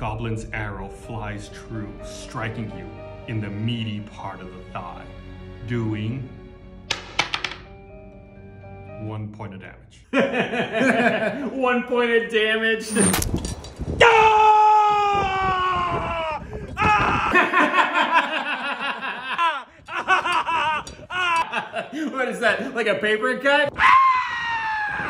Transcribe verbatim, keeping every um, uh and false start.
Goblin's arrow flies true, striking you in the meaty part of the thigh, doing one point of damage. One point of damage. What is that? Like a paper cut?